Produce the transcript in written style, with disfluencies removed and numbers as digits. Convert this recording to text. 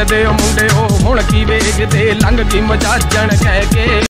ਵੇਖਦੇ ਓ ਮੁੰਡਿਓ ਹੁਣ ਕੀ ਵੇਖਦੇ, ਲੰਘ ਗਈ ਮਜਾਜਣ ਕਹਿ ਕੇ।